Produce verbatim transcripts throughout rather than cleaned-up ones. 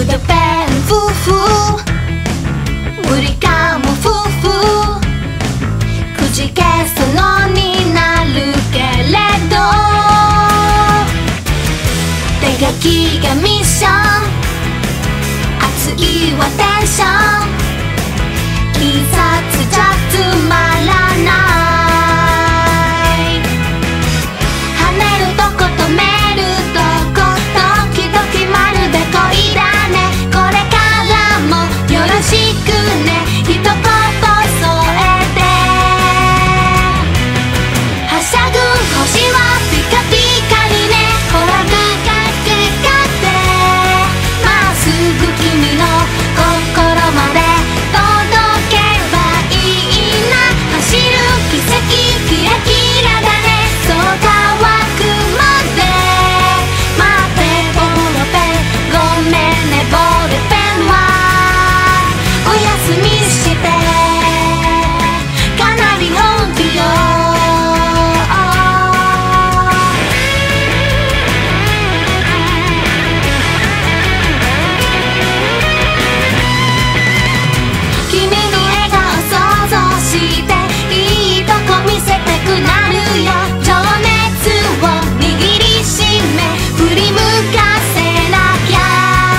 筆ペンフーフー無理かもフーフーくじけそうになるけれど手書きがミッション熱いはテンション一冊じゃつまらない跳ねるとこ止めるとこ時々まるで恋だねこれからもよろしくね一言添えてはしゃぐ星はピカピカにねほらかかけかってまっすぐ君の心まで届けばいいな走る奇跡キラキラだねそう乾くまで待ってボールペンごめんねボールペンはおやすみしてかなり本気よ君の笑顔想像していいとこ見せたくなるよ情熱を握りしめ振り向かせなきゃ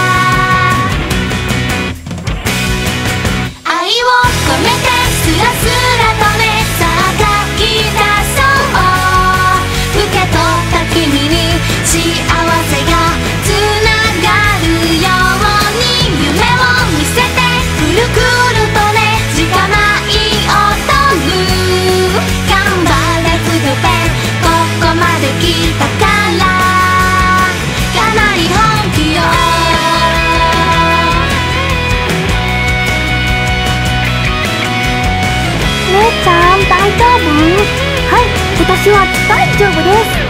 愛を込めてスラスラとねさあ書き出そう受け取った君に幸せがつながるように夢を見せてくるくるとね時間ない音む頑張れ筆ペンここまで来たからかなり本気よ姉ちゃん大丈夫？はい、私は大丈夫です。